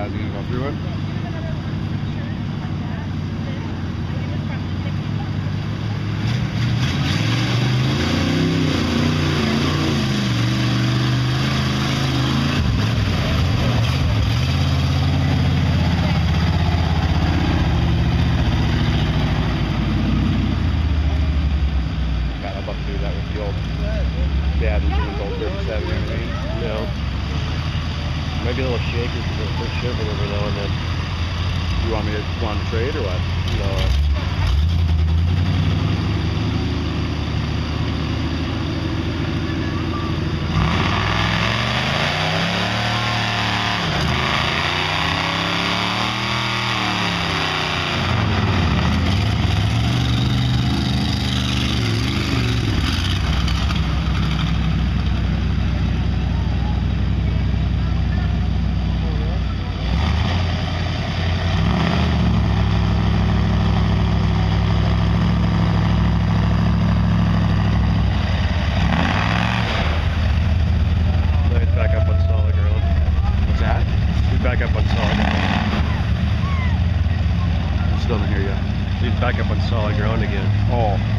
Is he gonna go through it? God, I'd love to do that with the old dad and his old 37, you know what I mean? No. Maybe a little shaky because it'll push shiver every now and then. You want me to go on the trade or what? No. Back up on solid ground. What's that? He's back up on solid ground. I still don't hear you. He's back up on solid ground again. Oh.